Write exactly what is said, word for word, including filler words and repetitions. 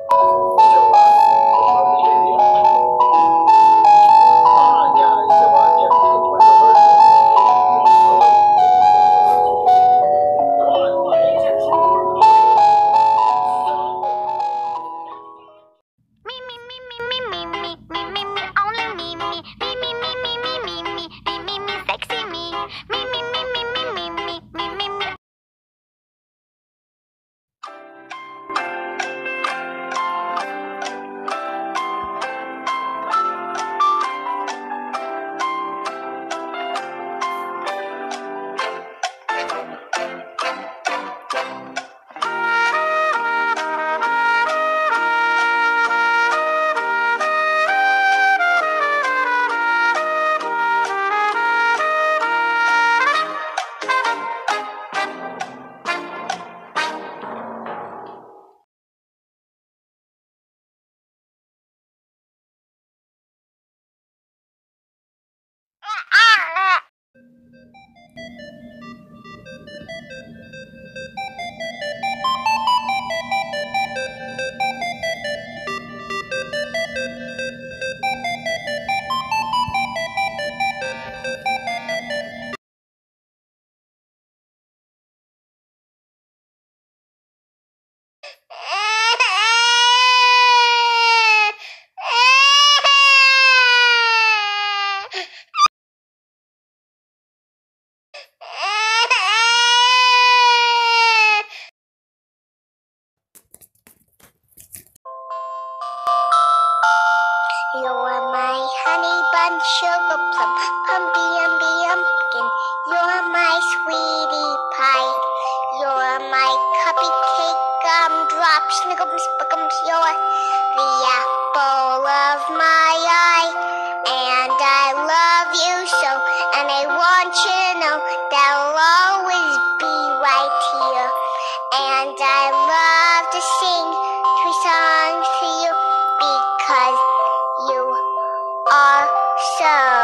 You're my honey bun, sugar plum, pumpy umby umpkin. You're my sweetie pie. You're my cupcake, gumdrop, snickums, spickums. You're the apple of my eye. And I love you so, and I want you to know that I'll always be right here. And I love to sing three songs to you because you are so